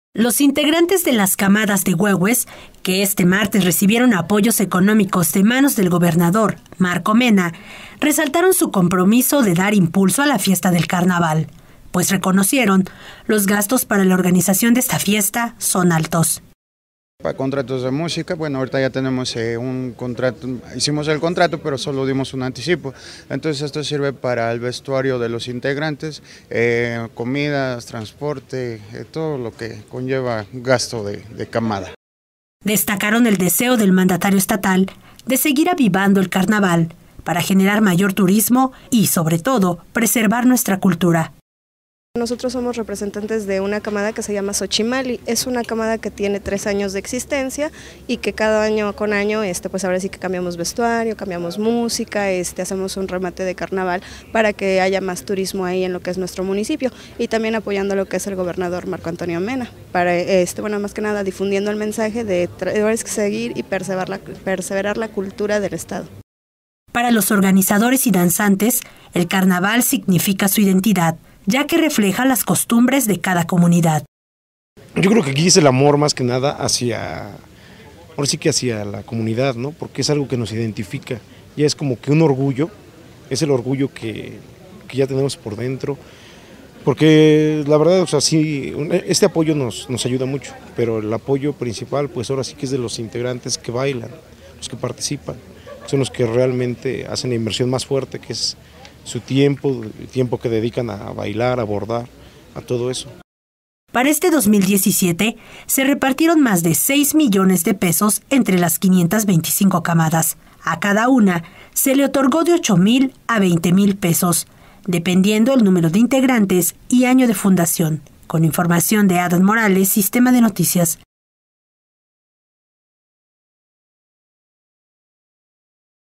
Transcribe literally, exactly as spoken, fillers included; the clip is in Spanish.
Los integrantes de las camadas de Huehues, que este martes recibieron apoyos económicos de manos del gobernador Marco Mena, resaltaron su compromiso de dar impulso a la fiesta del carnaval, pues reconocieron los gastos para la organización de esta fiesta son altos. Para contratos de música, bueno, ahorita ya tenemos eh, un contrato, hicimos el contrato, pero solo dimos un anticipo. Entonces esto sirve para el vestuario de los integrantes, eh, comidas, transporte, eh, todo lo que conlleva gasto de, de camada. Destacaron el deseo del mandatario estatal de seguir avivando el carnaval para generar mayor turismo y, sobre todo, preservar nuestra cultura. Nosotros somos representantes de una camada que se llama Xochimali. Es una camada que tiene tres años de existencia y que cada año con año, este, pues ahora sí que cambiamos vestuario, cambiamos música, este, hacemos un remate de carnaval para que haya más turismo ahí en lo que es nuestro municipio y también apoyando lo que es el gobernador Marco Antonio Mena, para, este, bueno, más que nada difundiendo el mensaje de tenemos que seguir y perseverar la, perseverar la cultura del estado. Para los organizadores y danzantes, el carnaval significa su identidad, ya que refleja las costumbres de cada comunidad. Yo creo que aquí es el amor más que nada hacia, ahora sí que hacia la comunidad, ¿no? Porque es algo que nos identifica, ya es como que un orgullo, es el orgullo que, que ya tenemos por dentro, porque la verdad, o sea, sí, este apoyo nos, nos ayuda mucho, pero el apoyo principal, pues ahora sí que es de los integrantes que bailan, los que participan, son los que realmente hacen la inversión más fuerte, que es su tiempo, el tiempo que dedican a bailar, a bordar, a todo eso. Para este dos mil diecisiete se repartieron más de seis millones de pesos entre las quinientas veinticinco camadas. A cada una se le otorgó de ocho mil a veinte mil pesos, dependiendo el número de integrantes y año de fundación. Con información de Adam Morales, Sistema de Noticias.